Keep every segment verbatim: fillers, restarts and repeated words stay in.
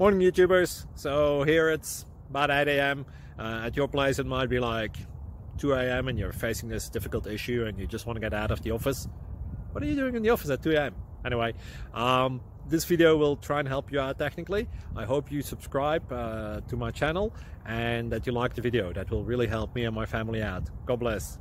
Morning YouTubers. So here it's about eight A M Uh, at your place it might be like two A M and you're facing this difficult issue and you just want to get out of the office. What are you doing in the office at two A M? Anyway, um, this video will try and help you out technically. I hope you subscribe uh, to my channel and that you like the video. That will really help me and my family out. God bless.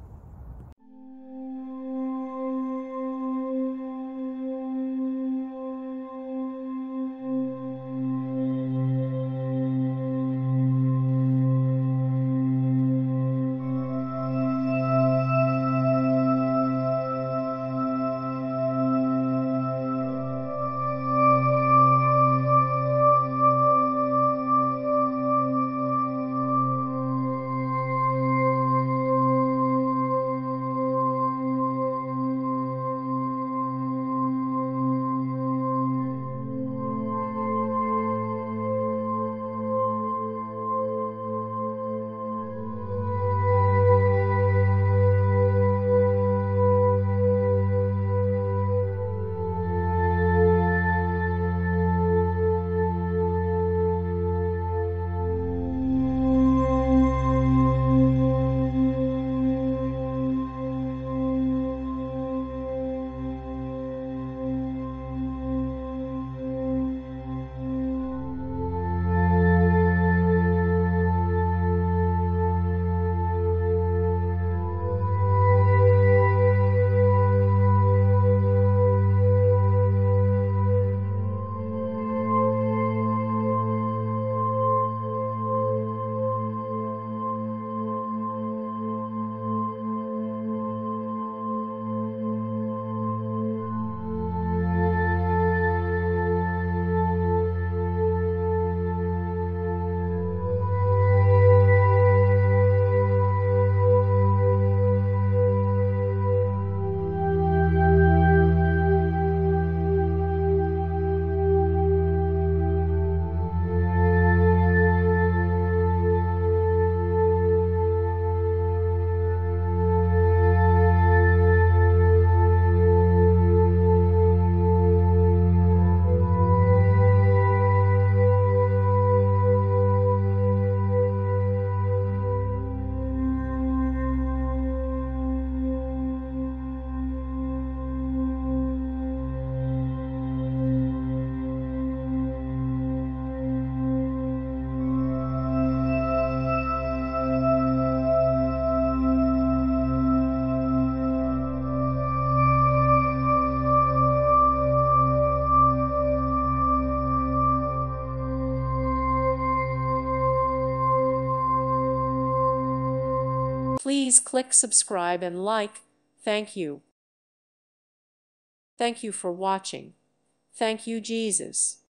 Please click subscribe and like. Thank you. Thank you for watching. Thank you, Jesus.